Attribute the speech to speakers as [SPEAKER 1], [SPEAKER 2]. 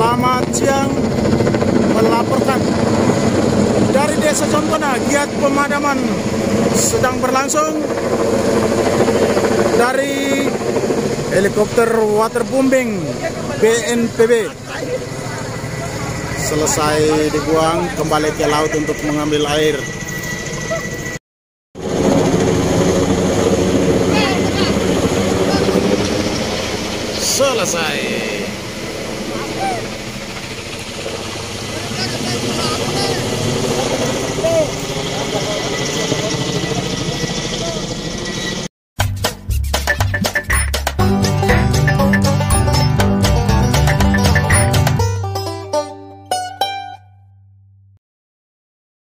[SPEAKER 1] Selamat siang, melaporkan dari Desa Contona. Giat pemadaman sedang berlangsung dari helikopter waterbombing BNPB. Selesai dibuang, kembali ke laut untuk mengambil air. Selesai.